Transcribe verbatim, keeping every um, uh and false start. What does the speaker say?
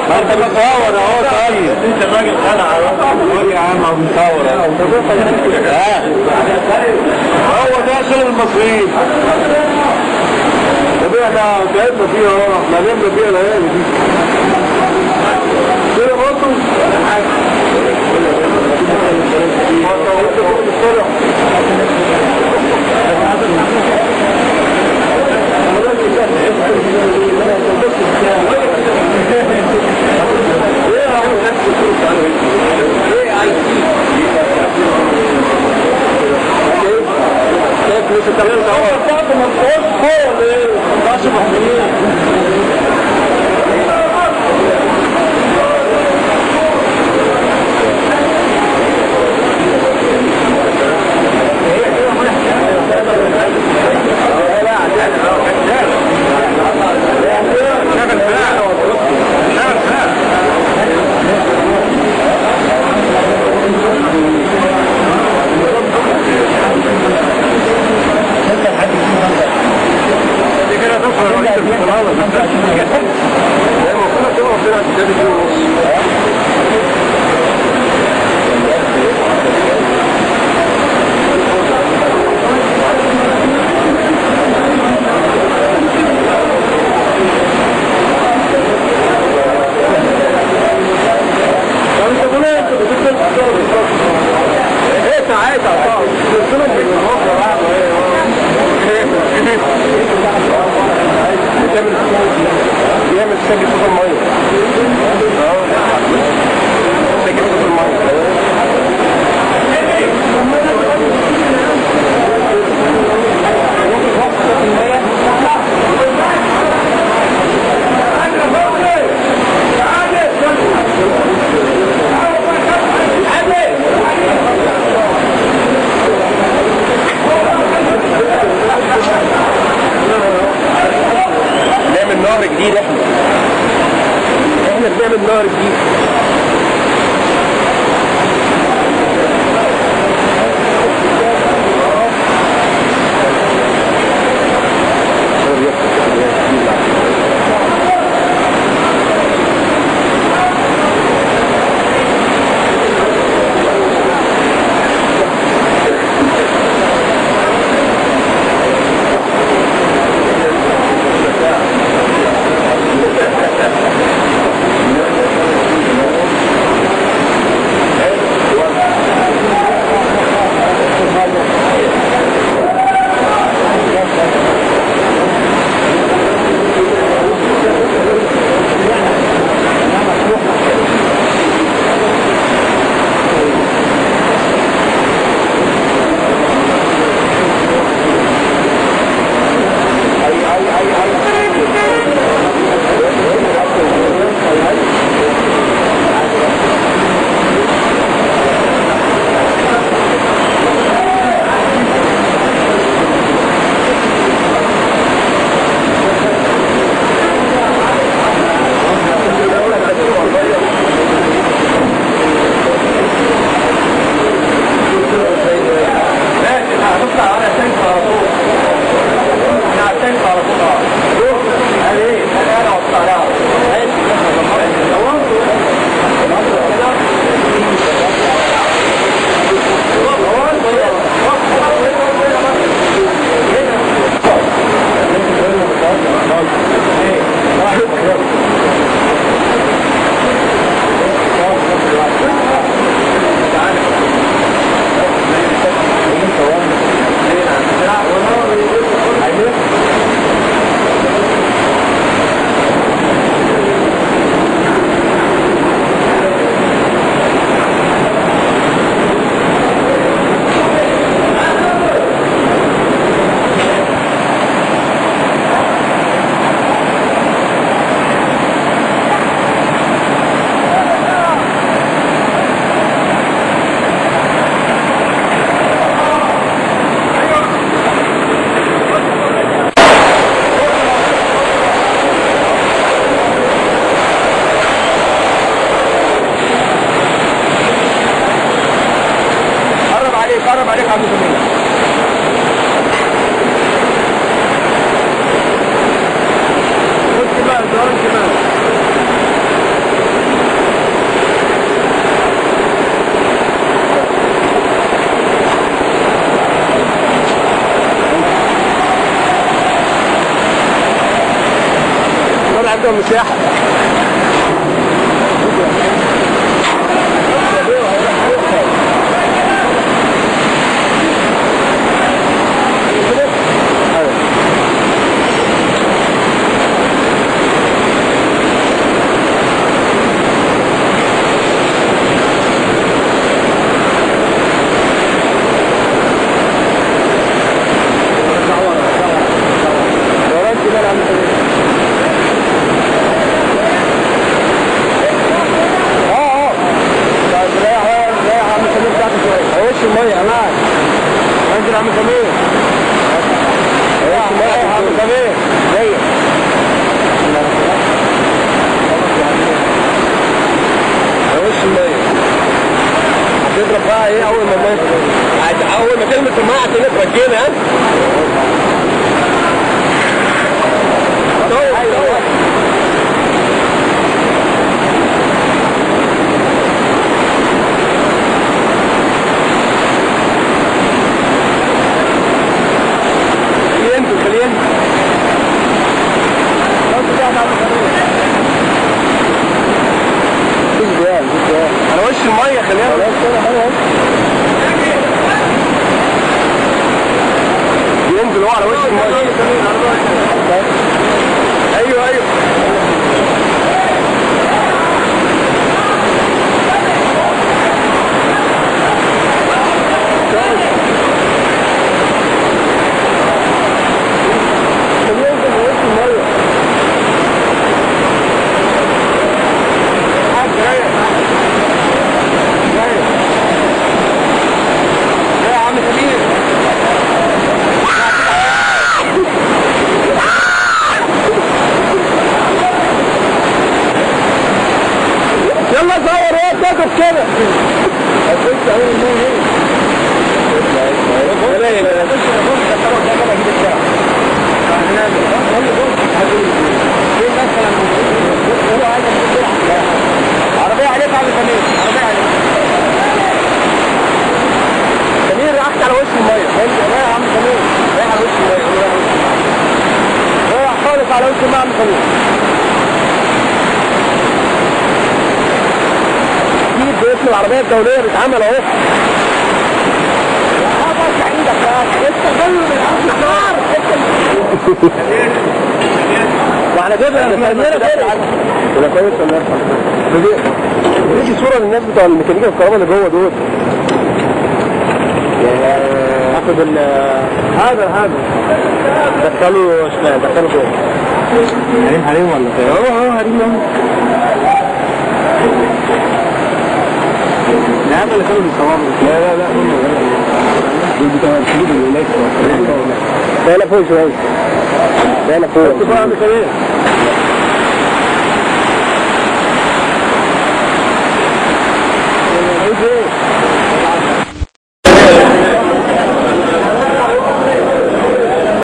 ما انت بتصور اهو. طيب انت الراجل خلع اهو يا عم، هو بيصور اهو. هو ده شغل المصريين. طب احنا تعبنا فيها اهو، احنا نمنا فيها ليالي دي كده برضه. بيعمل سجل صوت الميه. سجل صوت الميه. نعمل نهر جديد. احنا احنا بنعمل نهر جديد. عنده مساحه. المية هناك انزل عم سمير يا عم سمير جاي وش المية هتضرب بقى ايه اول ما المية اول ما تلمس المية هتلاقيك رجينا ها على وش المية خليها بينزل هو على وش المية. ايوه ايوه يلا صور ايه تاكل كده هتخش اهو الميه ايه لا لا لا عربيه عليك يا عم سمير عربيه عليك سمير راحت على وش الميه رايح يا عم سمير رايح على وش الميه رايح خالص على وش الميه يا عم سمير باسم العربية الدولية بيتعمل اهو. ارفع ايدك يا اخي انت غير من النار واحنا جبنا مسمينا كده ولا كويس ولا لا؟ دي صورة للناس بتوع الميكانيكا والكهرباء اللي جوه دول. هاخد ال هذا هذا دخلوا شمال دخلوا جوه. هريم هريم ولا ايه؟ اه اه هريم اهو. هذا اللي كانوا بيصوروا. لا لا لا هم دول بتوع الحدود اللي هناك. لا لا فوق شوية. لا لا فوق.